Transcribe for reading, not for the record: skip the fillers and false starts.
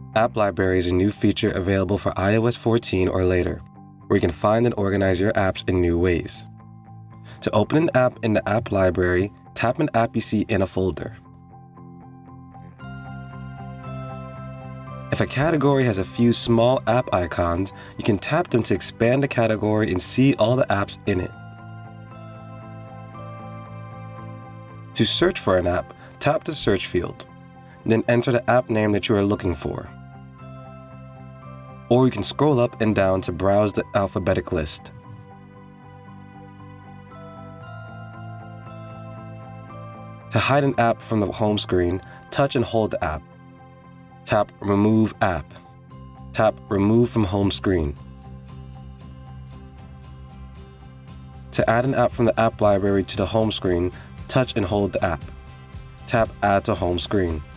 App Library is a new feature available for iOS 14 or later, where you can find and organize your apps in new ways. To open an app in the App Library, tap an app you see in a folder. If a category has a few small app icons, you can tap them to expand the category and see all the apps in it. To search for an app, tap the search field, then enter the app name that you are looking for. Or you can scroll up and down to browse the alphabetic list. To hide an app from the home screen, touch and hold the app. Tap Remove App. Tap Remove from Home Screen. To add an app from the App Library to the home screen, touch and hold the app. Tap Add to Home Screen.